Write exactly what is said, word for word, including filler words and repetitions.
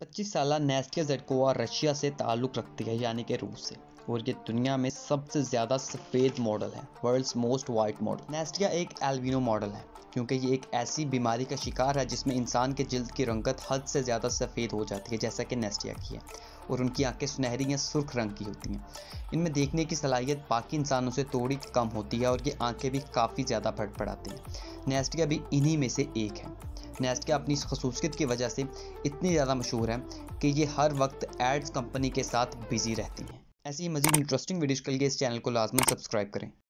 पच्चीस साला नेस्टिया ज़िडकोवा रशिया से ताल्लुक़ रखती है, यानी कि रूस से, और ये दुनिया में सबसे ज़्यादा सफ़ेद मॉडल है, वर्ल्ड्स मोस्ट वाइट मॉडल। नेस्टिया एक एल्बिनो मॉडल है क्योंकि ये एक ऐसी बीमारी का शिकार है जिसमें इंसान के जिल्द की रंगत हद से ज़्यादा सफ़ेद हो जाती है, जैसा कि नेस्टिया की है, और उनकी आंखें सुनहरी या सुर्ख रंग की होती हैं। इनमें देखने की सलाहियत बाकी इंसानों से थोड़ी कम होती है और ये आंखें भी काफ़ी ज़्यादा फड़फड़ाती हैं। नेस्टिया भी इन्हीं में से एक है। नेस्टिया अपनी इस खसूसियत की वजह से इतनी ज़्यादा मशहूर है कि ये हर वक्त एड्स कंपनी के साथ बिजी रहती हैं। ऐसी ही मज़ीद इंटरेस्टिंग वीडियोज़ के लिए इस चैनल को लाजमन सब्सक्राइब करें।